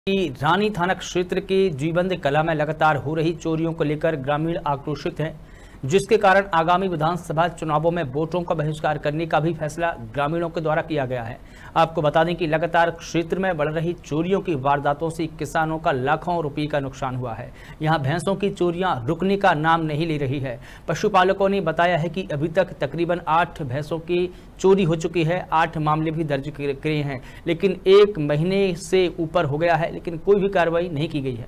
कि रानी थाना क्षेत्र के जीवंत कला में लगातार हो रही चोरियों को लेकर ग्रामीण आक्रोशित हैं, जिसके कारण आगामी विधानसभा चुनावों में वोटों का बहिष्कार करने का भी फैसला ग्रामीणों के द्वारा किया गया है। आपको बता दें कि लगातार क्षेत्र में बढ़ रही चोरियों की वारदातों से किसानों का लाखों रुपए का नुकसान हुआ है। यहां भैंसों की चोरियां रुकने का नाम नहीं ले रही है। पशुपालकों ने बताया है कि अभी तक तकरीबन 8 भैंसों की चोरी हो चुकी है। 8 मामले भी दर्ज किए हैं, लेकिन 1 महीने से ऊपर हो गया है, लेकिन कोई भी कार्रवाई नहीं की गई है।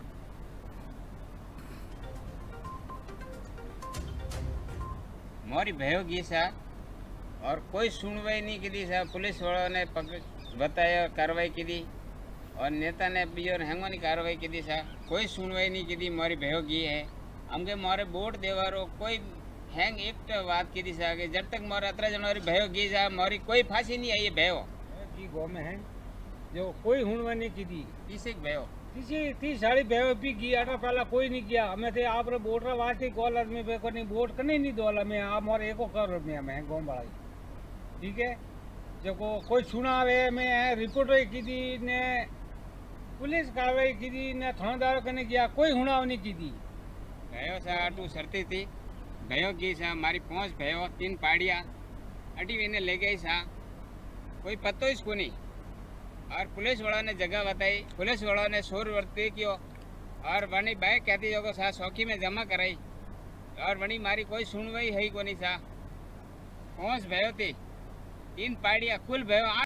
मोरी भयो की सा और कोई सुनवाई नहीं की दी सा। पुलिस वालों ने बताया कार्रवाई की दी और नेता ने भी और हैंगो नहीं कार्रवाई की दी सा। कोई सुनवाई नहीं की दी। मोरी भयो की है हमके मोरे वोट देवारो कोई हैंग एक बात की दी सा कि जब तक मोरे 17 जनवरी भयो की सा मोरी कोई फांसी नहीं आई है। भयो की गो में है जो कोई हुनवा नहीं की दी। तीस भयो तीस साड़ी भयो भी की आटा पहला कोई नहीं किया। हमें थे आप वोट वास्ते कॉल आदमी पे को नहीं वोट करने नहीं दो मैं आप और एको कर में गाँव बड़ा ठीक है। जो कोई सुनावे में रिपोर्ट की दी ने पुलिस कार्रवाई की दी ने थानेदारों करने किया कोई हुनाव नहीं की दी। भयो सा आटू सरती थी भयो की सा हमारी 5 भयो 3 पाड़िया अटी वे ले गई सा कोई पतो इसको नहीं। और पुलिस वालों ने जगह बताई, पुलिस वालों ने शोर वर्ती कियो और वनी बैग कहती जो सा सौखी में जमा कराई और वनी मारी कोई सुनवाई है को नहीं सा। 5 भयो थी 3 पाड़िया कुल भयो